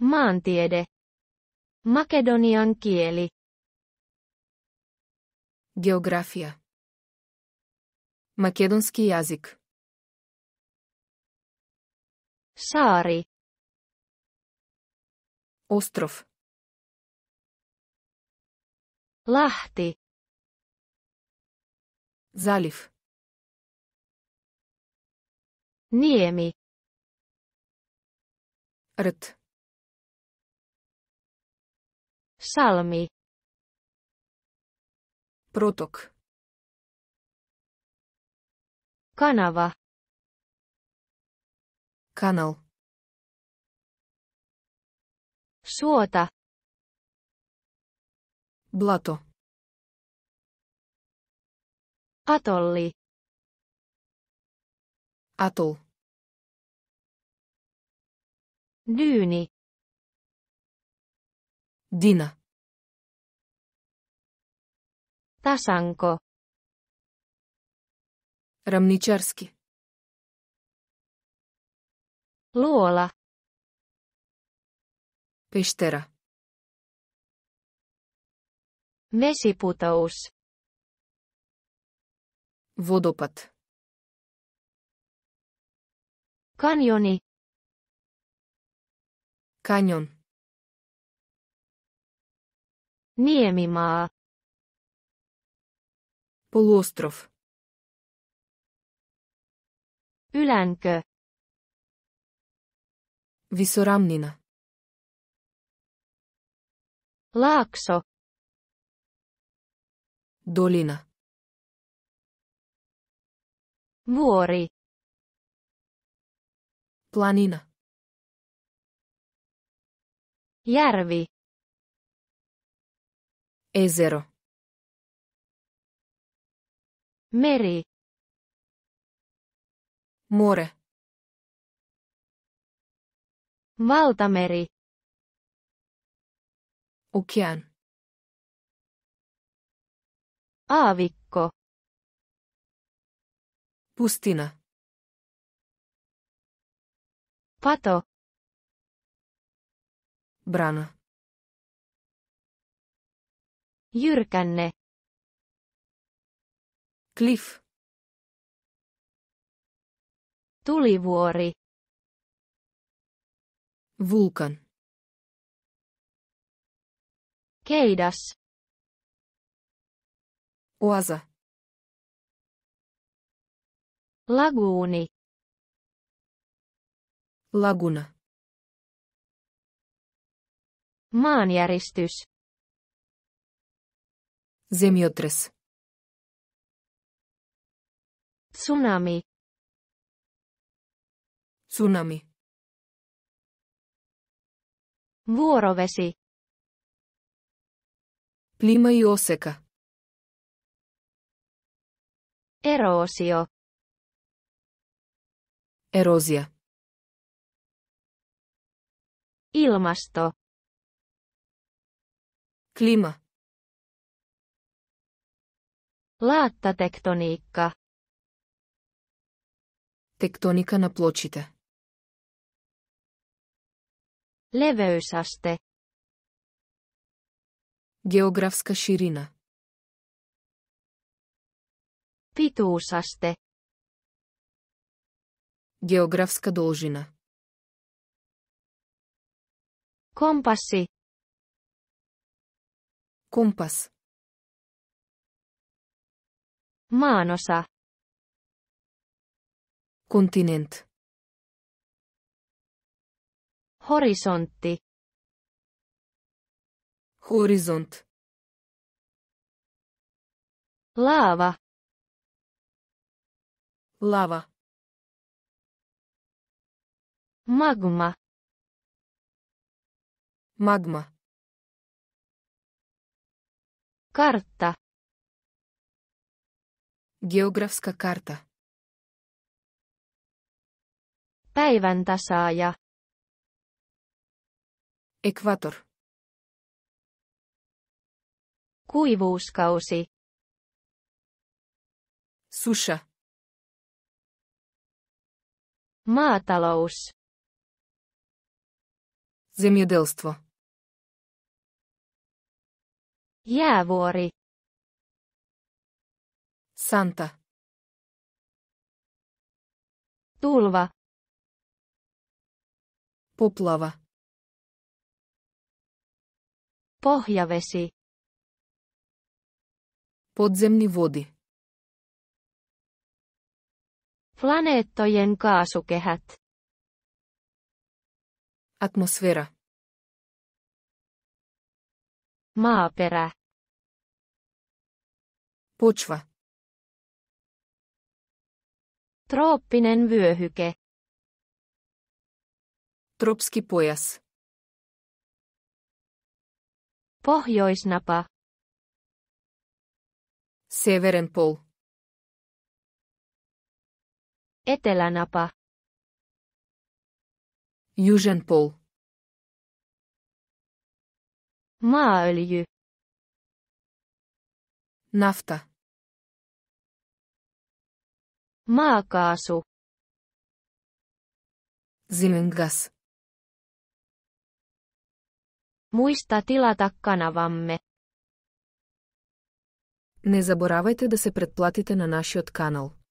Maantiede. Makedonian kieli. География. Македонски язик. Saari. Остров. Lahti. Залив. Niemi. Рът. Salmi. Проток. Kanava. Канал. Suota. Блато. Atolli. Атол. Dyyni. Дина. Tasanko. Равничарски. Luola. Пещера. Vesiputous. Водопад. Kanjoni. Каньон. Niemimaa. Полуостров. Ylänkö. Висорамнина. Laakso. Долина. Vuori. Планина. Järvi. Езеро. Meri. Море. Valtameri. Океан. Aavikko. Пустина. Pato. Брана. Jyrkänne. Клиф. Tulivuori. Вулкан. Keidas. Оаза. Laguuni. Лагуна. Maanjäristys. Земјотрес. Tsunami. Цунами. Vuorovesi. Плима и осека. Eroosio. Ерозија. Ilmasto. Клима. Laattatektoniikka. Тектоника на плочите. Leveysaste. Географска ширина. Pituusaste. Географска должина. Kompassi. Компас. Maanosa. Континент. Horisontti. Хоризонт. Laava. Лава. Magma. Магма. Kartta. Географска карта. Päiväntasaaja. Екватор. Kuivuuskausi. Суша. Maatalous. Земјоделство. Jäävuori. Санта. Tulva. Поплава. Pohjavesi. Подземни води. Planeettojen kaasukehät. Атмосфера. Maaperä. Почва. Trooppinen vyöhyke. Тропски појас. Pohjoisnapa. Северен пол. Etelänapa. Јужен пол. Maaöljy. Нафта. Maakaasu. Земен газ. Muista tilata kanavamme. Не заборавајте да се претплатите на нашиот канал.